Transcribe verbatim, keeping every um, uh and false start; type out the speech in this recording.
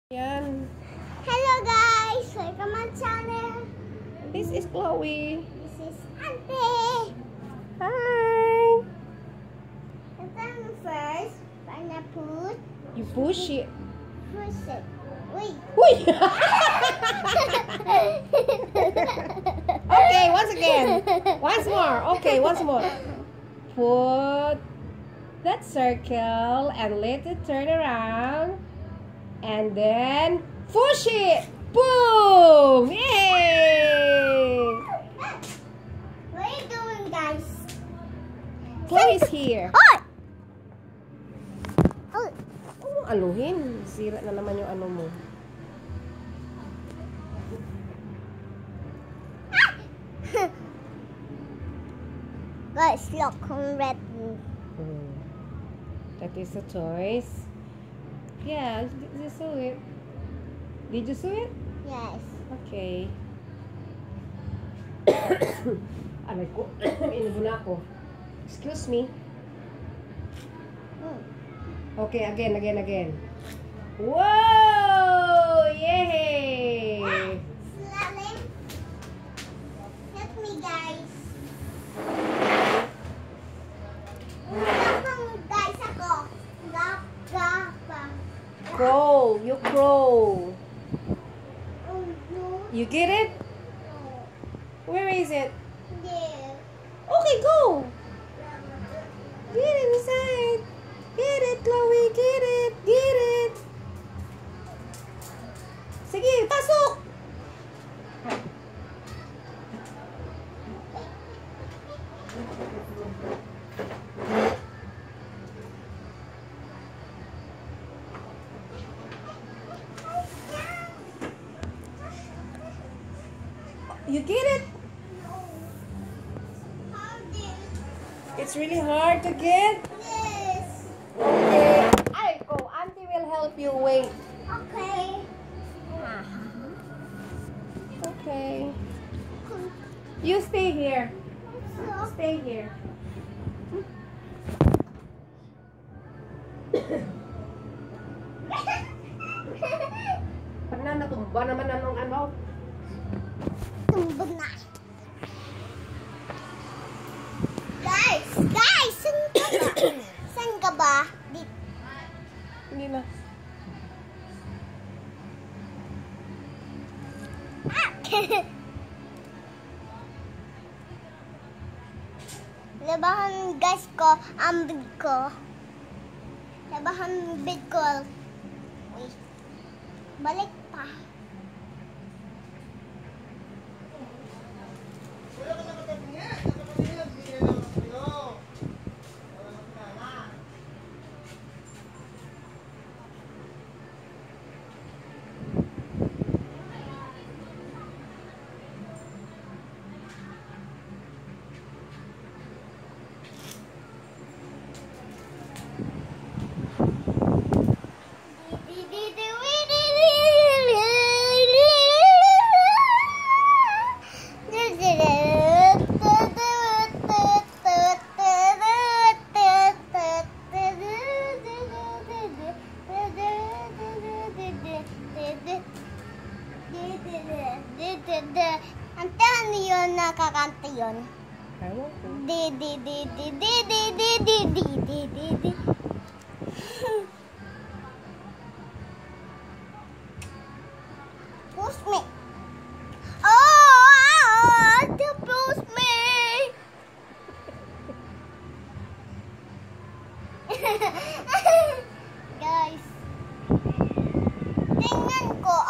Yan. Hello guys! Welcome to my channel. This is Chloe. This is Auntie. Hi. And then first, pineapple. You push it. Push it. Wait. Uy! Okay, once again. Once more. Okay, once more. Put that circle and let it turn around. And then push it. Boom! Yay! What are you doing, guys? Chloe's here. Oh! Oh! Oh, aluhin. Sira na naman yung ano mo. Guys, look, I'm red. Hmm. That is a choice. Yeah, did you sew it? Did you sew it? Yes. Okay. Aray ko. Inubo na ako. Excuse me. Mm. Okay, again, again, again. Whoa! Yay! Slamming. Help me, guys. Gapang, guys, ako. Gap, gapang. Crow, you crow. Oh, no. You get it? No. Where is it? There. Okay, go! Get inside! Get it, Chloe! Get it! Get it! Sige, pasok! You get it? How did It's really hard to get. this? Okay. I go. Auntie will help you. Wait. Okay. Okay. You stay here. So, Stay here. Pag na natumba naman anong ano. tumbog na. Guys! Guys! Saan ka ba? Saan ka ba? Dito. Hindi na. Ah! Labahan guys ko, ang bid ko. Labahan bid ko. Wait. Balik pa. Ante, ano yun? Nakakanta yun? Ewan ko. Di, di, di, di, di, di, di, di, di, di, di, di. Push me. Oh, to push me. Guys, tingnan ko